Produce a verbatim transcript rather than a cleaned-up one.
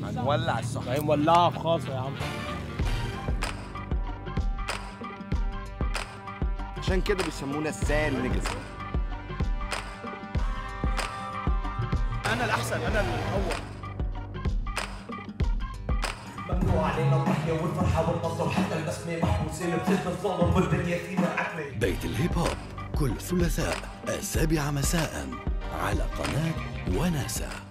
هنولع الصحراء. هي مولعه في خاصه يا عم. عشان كده بيسمونا السان نجس. انا الاحسن، انا الاول. ممنوع علينا الضحيه والفرحه والنصر وحتى البسمه محبوسين بسجن الظلم والدنيا فينا عتمه. بيت الهيب هوب كل ثلاثاء السابعة مساء على قناة وناسة.